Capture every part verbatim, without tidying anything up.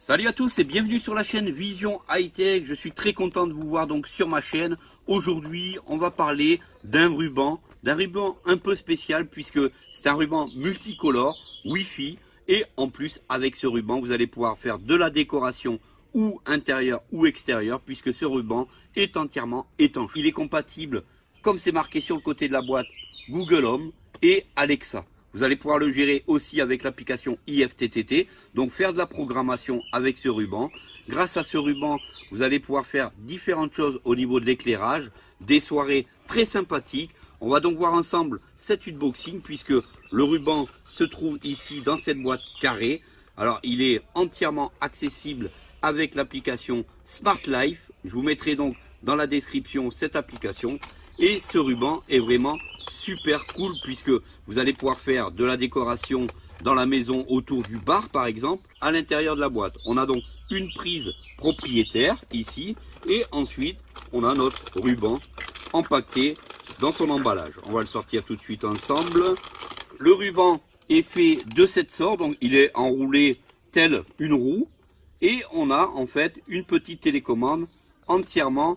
Salut à tous et bienvenue sur la chaîne Vision High Tech. Je suis très content de vous voir donc sur ma chaîne. Aujourd'hui, on va parler d'un ruban, d'un ruban un peu spécial puisque c'est un ruban multicolore, Wi-Fi. Et en plus, avec ce ruban, vous allez pouvoir faire de la décoration ou intérieure ou extérieure puisque ce ruban est entièrement étanche. Il est compatible, comme c'est marqué sur le côté de la boîte, Google Home et Alexa. Vous allez pouvoir le gérer aussi avec l'application I F T T T, donc faire de la programmation avec ce ruban. Grâce à ce ruban, vous allez pouvoir faire différentes choses au niveau de l'éclairage, des soirées très sympathiques. On va donc voir ensemble cet unboxing puisque le ruban se trouve ici dans cette boîte carrée. Alors il est entièrement accessible avec l'application Smart Life. Je vous mettrai donc dans la description cette application. Et ce ruban est vraiment super cool puisque vous allez pouvoir faire de la décoration dans la maison autour du bar par exemple. À l'intérieur de la boîte, on a donc une prise propriétaire ici et ensuite on a notre ruban empaqueté dans son emballage. On va le sortir tout de suite ensemble. Le ruban est fait de cette sorte, donc il est enroulé tel une roue et on a en fait une petite télécommande entièrement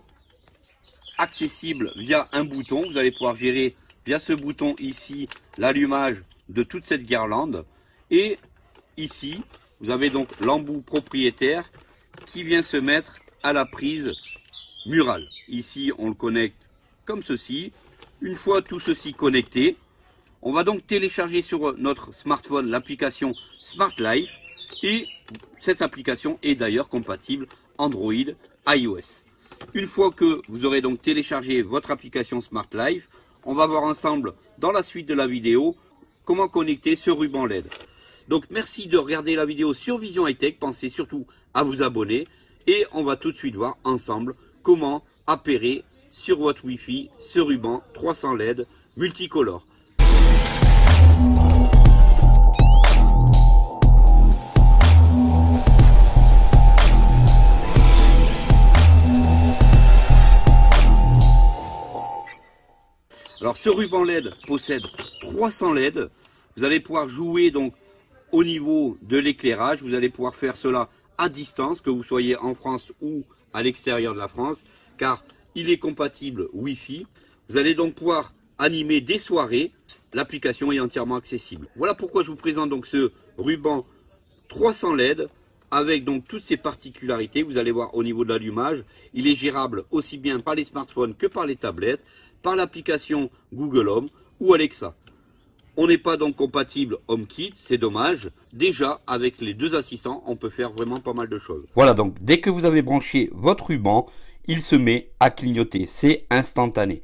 accessible via un bouton. Vous allez pouvoir gérer via ce bouton ici l'allumage de toute cette guirlande. Et ici, vous avez donc l'embout propriétaire qui vient se mettre à la prise murale. Ici, on le connecte comme ceci. Une fois tout ceci connecté, on va donc télécharger sur notre smartphone l'application Smart Life. Et cette application est d'ailleurs compatible Android, iOS. Une fois que vous aurez donc téléchargé votre application Smart Life, on va voir ensemble dans la suite de la vidéo comment connecter ce ruban L E D. Donc merci de regarder la vidéo sur Vision High Tech, pensez surtout à vous abonner et on va tout de suite voir ensemble comment appairer sur votre Wi-Fi ce ruban trois cents L E D multicolore. Alors ce ruban L E D possède trois cents L E D. Vous allez pouvoir jouer donc au niveau de l'éclairage. Vous allez pouvoir faire cela à distance, que vous soyez en France ou à l'extérieur de la France, car il est compatible Wi-Fi. Vous allez donc pouvoir animer des soirées. L'application est entièrement accessible. Voilà pourquoi je vous présente donc ce ruban trois cents L E D avec donc toutes ses particularités. Vous allez voir au niveau de l'allumage, il est gérable aussi bien par les smartphones que par les tablettes, par l'application Google Home ou Alexa. On n'est pas donc compatible HomeKit, c'est dommage. Déjà, avec les deux assistants, on peut faire vraiment pas mal de choses. Voilà, donc dès que vous avez branché votre ruban, il se met à clignoter. C'est instantané.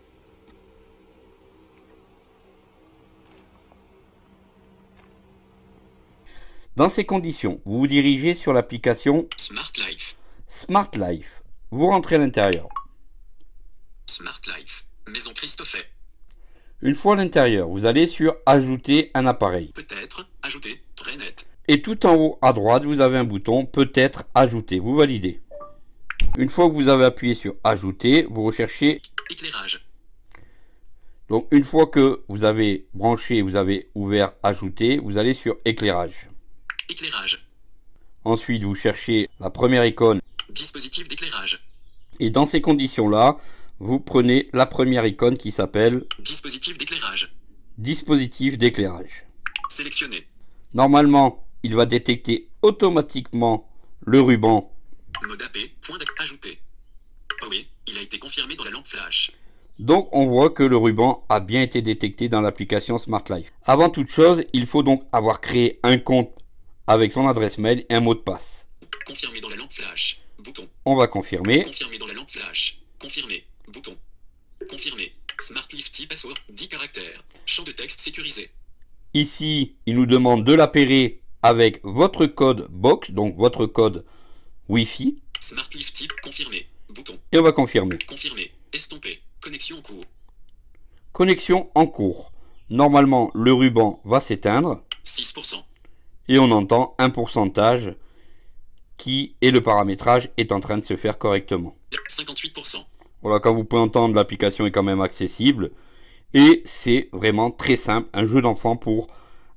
Dans ces conditions, vous vous dirigez sur l'application Smart Life. Smart Life. Vous rentrez à l'intérieur. Smart Life. Maison Christophe. Une fois à l'intérieur, vous allez sur Ajouter un appareil. Peut-être ajouter. Très net. Et tout en haut à droite, vous avez un bouton Peut-être ajouter. Vous validez. Une fois que vous avez appuyé sur Ajouter, vous recherchez Éclairage. Donc une fois que vous avez branché, vous avez ouvert Ajouter, vous allez sur Éclairage. Éclairage. Ensuite, vous cherchez la première icône. Dispositif d'éclairage. Et dans ces conditions-là, vous prenez la première icône qui s'appelle Dispositif d'éclairage. Dispositif d'éclairage. Sélectionné. Normalement, il va détecter automatiquement le ruban. Mode A P. Point d'ajouter. Oh oui, il a été confirmé dans la lampe flash. Donc on voit que le ruban a bien été détecté dans l'application Smart Life. Avant toute chose, il faut donc avoir créé un compte avec son adresse mail et un mot de passe. Confirmé dans la lampe flash. Bouton. On va confirmer. Confirmé dans la lampe flash. Confirmé. Bouton. Confirmé. Smart Life password dix caractères. Champ de texte sécurisé. Ici, il nous demande de l'appairer avec votre code box, donc votre code Wi-Fi. Smart Life type confirmé. Bouton. Et on va confirmer. Confirmé. Estompé. Connexion en cours. Connexion en cours. Normalement, le ruban va s'éteindre. six pour cent. Et on entend un pourcentage qui et le paramétrage est en train de se faire correctement. cinquante-huit pour cent. Voilà, comme vous pouvez entendre, l'application est quand même accessible. Et c'est vraiment très simple, un jeu d'enfant pour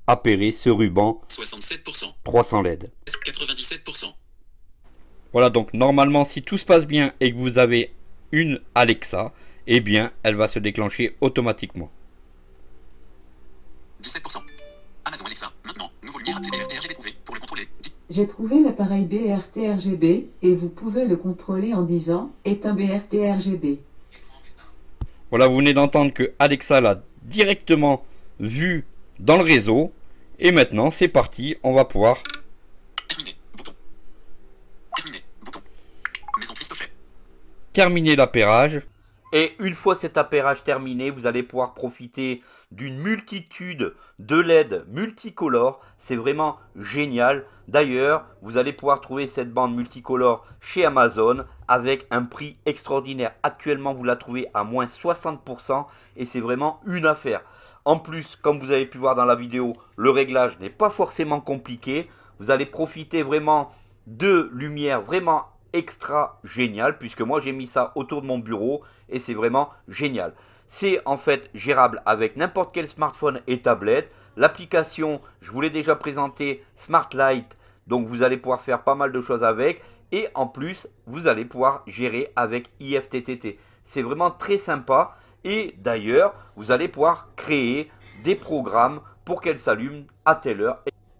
appairer ce ruban soixante-sept pour cent. trois cents L E D. quatre-vingt-dix-sept pour cent. Voilà, donc normalement si tout se passe bien et que vous avez une Alexa, eh bien elle va se déclencher automatiquement. dix-sept pour cent. Amazon Alexa, maintenant, nouveau lumière appelé B R T R G B trouvé. Pour le contrôler, dix. J'ai trouvé l'appareil B R T R G B et vous pouvez le contrôler en disant « Éteins B R T R G B ». Voilà, vous venez d'entendre que Alexa l'a directement vu dans le réseau. Et maintenant, c'est parti, on va pouvoir... Terminé, bouton. Terminé, bouton. Maison Christophe. terminer l'appairage. Et une fois cet appairage terminé, vous allez pouvoir profiter d'une multitude de L E D multicolores. C'est vraiment génial. D'ailleurs, vous allez pouvoir trouver cette bande multicolore chez Amazon avec un prix extraordinaire. Actuellement, vous la trouvez à moins soixante pour cent et c'est vraiment une affaire. En plus, comme vous avez pu voir dans la vidéo, le réglage n'est pas forcément compliqué. Vous allez profiter vraiment de lumière vraiment extra génial, puisque moi j'ai mis ça autour de mon bureau et c'est vraiment génial. C'est en fait gérable avec n'importe quel smartphone et tablette. L'application, je vous l'ai déjà présenté, Smart Light, donc vous allez pouvoir faire pas mal de choses avec. Et en plus, vous allez pouvoir gérer avec I F T T T. C'est vraiment très sympa. Et d'ailleurs, vous allez pouvoir créer des programmes pour qu'elle s'allume à telle heure.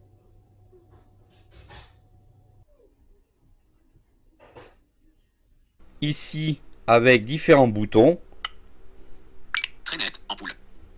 Ici, avec différents boutons. Très net, ampoule.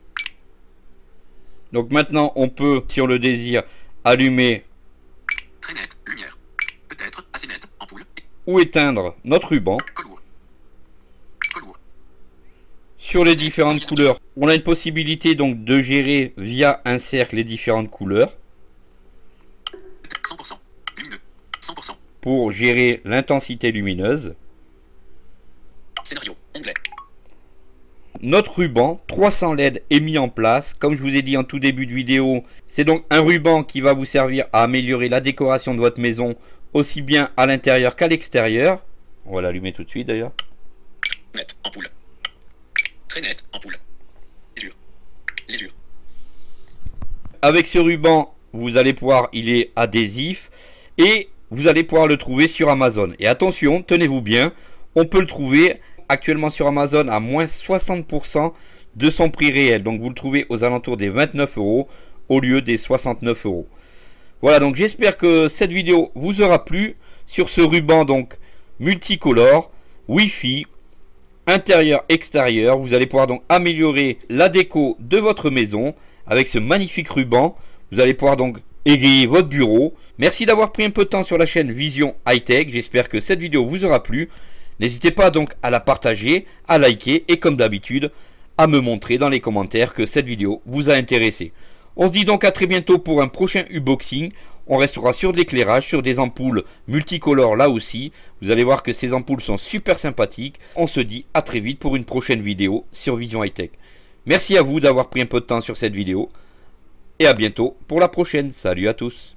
Donc maintenant, on peut, si on le désire, allumer Très net, lumière. Peut-être assez net, ampoule. ou éteindre notre ruban. Velours. Velours. Sur les différentes couleurs, on a une possibilité donc de gérer via un cercle les différentes couleurs cent pour cent. Lumineux. cent pour cent. pour gérer l'intensité lumineuse. Scénario. Onglet. Notre ruban trois cents L E D est mis en place. Comme je vous ai dit en tout début de vidéo, c'est donc un ruban qui va vous servir à améliorer la décoration de votre maison, aussi bien à l'intérieur qu'à l'extérieur. On va l'allumer tout de suite d'ailleurs. Net, ampoule. Très net, ampoule. Lésure. Lésure. Avec ce ruban, vous allez pouvoir, il est adhésif et vous allez pouvoir le trouver sur Amazon. Et attention, tenez-vous bien, on peut le trouver actuellement sur Amazon à moins soixante pour cent de son prix réel. Donc vous le trouvez aux alentours des vingt-neuf euros au lieu des soixante-neuf euros. Voilà, donc j'espère que cette vidéo vous aura plu sur ce ruban donc multicolore, Wi-Fi, intérieur, extérieur. Vous allez pouvoir donc améliorer la déco de votre maison avec ce magnifique ruban. Vous allez pouvoir donc égayer votre bureau. Merci d'avoir pris un peu de temps sur la chaîne Vision High Tech. J'espère que cette vidéo vous aura plu. N'hésitez pas donc à la partager, à liker et comme d'habitude, à me montrer dans les commentaires que cette vidéo vous a intéressé. On se dit donc à très bientôt pour un prochain unboxing. On restera sur de l'éclairage, sur des ampoules multicolores là aussi. Vous allez voir que ces ampoules sont super sympathiques. On se dit à très vite pour une prochaine vidéo sur Vision High Tech. Merci à vous d'avoir pris un peu de temps sur cette vidéo. Et à bientôt pour la prochaine. Salut à tous.